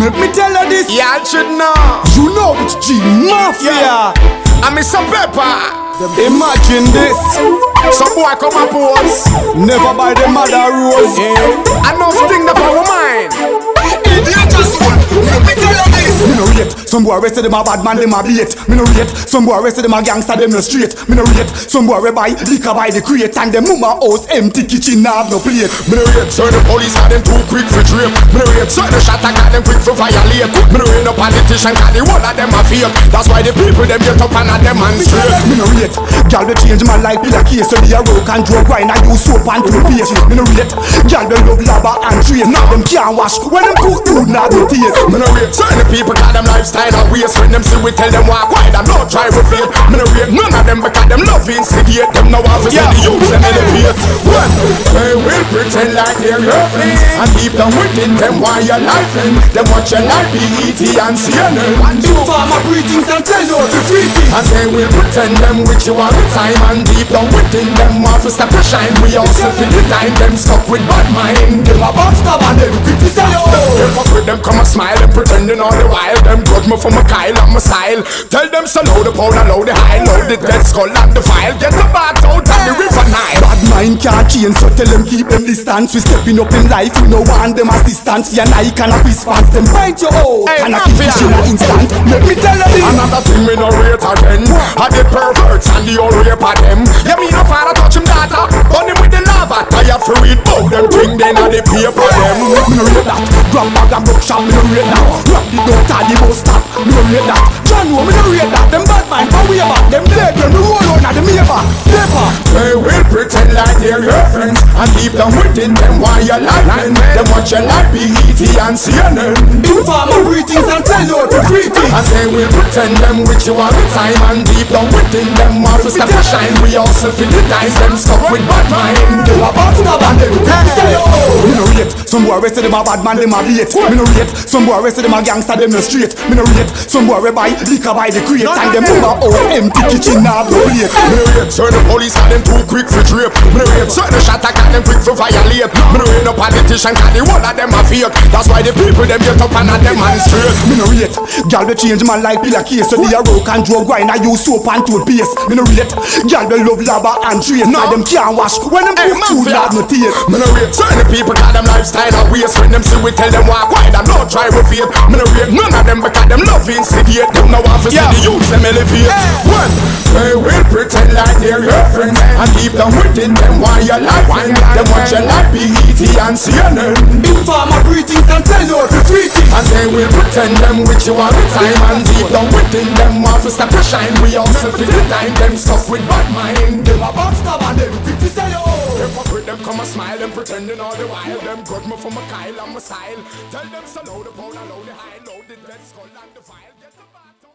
Make me tell her this. Yeah, I should know. You know it's G Maffia. I'm Mr. Peppa. Imagine this. Some boy come and pose. Never buy the mother rose. I know thing that for mind. Idiot just one. Let me tell you this. Me no rate. Some boy arrested them a bad man, them a bait. Me no rate. Some boy arrested them a gangster, them no straight. Me no rate. Some boy buy liquor by the crate and them mama house empty kitchen have no plate. Me no rate. So the police got them too quick for drape. Me no rate. So the shot got them quick for violate. Me no rate no politician cause the whole of them a fake. That's why the people them get up and a demonstrate. Me no rate. Girl we change my life in a case. So the rock and drug wine I use soap and toothpaste. Me no rate. Girl we love lava and trace. Now them can't wash when them cook food now they taste. Me no rate. So the people got them lifestyle and waste. When them see we tell them walk wide and don't try with faith. Me no rate none of them because them love instigate. Them no want to see the youths them elevate. What? They will pretend like they're your friends and keep them within them while you're laughing. Them watch your life be E.T. and CNN. And do farmer greetings and tell you to treat it. And they will pretend them with you all the time and deep down within them want to stop to shine. We also feel the time them stuck with bad mind. Them a backstab and they criticize you. They fuck with them come a smile and pretending all the while. Them judge me for my Kyle and my style. Tell them so load the powder, load the high, load the dead skull and the file. Get the bat out of the river Nile. Bad mind can't change, so tell them keep them distance. We stepping up in life, we no want them assistance. Yeah, now you cannot response them. Find your own, and I keep fishing an instant. Let me tell you this. Another thing me no rate again. I the perverts and the old rape of them. Yeah, me no father touch him data, burn him with the lava. I have to read bout them thing, then I the paper them. Me no rate that. Grab bag and bookshop, me no rate that. Rock the doctor, the bus stop, me no rate that. John, me no rate that. Them bad mind, but we back. Them dead, them roll on at the Maybach. Peppa. They will pretend like they're your friends and leave them within them while you're laughing. Them watch your life be E.T. and CNN. Do farmer greetings and tell you to treat it. And they will pretend them with you all the time and deep down within them want to stop to shine. We also feel the times them stuck with bad mind. Them a backstab and they criticize you. Me no rate. Some boy arrested them a bad man, them a bait. Me no rate. Some boy arrested them a gangster, them no straight. Me no rate. Some boy buy liquor by the crate and them mama house empty kitchen have no plate. Me no rate. So the police got them too quick for drape. Me no rate. So the shot got them quick for violate. Me no rate no politician cause the whole of them a fake. That's why the people them get up and a demonstrate. Me no rate. Girl we change my life in a case. So the rock and drug wine I use soap and toothpaste. Me no rate. Girl we love lava and trace. Now them can't wash when them cook food have no taste. Me no rate. So the people got them lifestyle and waste. When them see we tell them walk wide and don't try with faith. Me no rate none of them because them love instigate. Them no want to see the youths them elevate. What? They will pretend like they're your friends and keep them within them while you're laughing. Them watch your life be E.T. and CNN. Do farmer greetings and tell you to treat it. And they will pretend them with you all the time and deep down within them want to stop to shine. We also feel the time them stuck with bad mind. Them a backstab and they criticize you. They fuck with them come a smile and pretending all the while. Them got me for my Kyle and my style. Tell them so load the powder, load the high, load the dead skull and the file. Get the bat.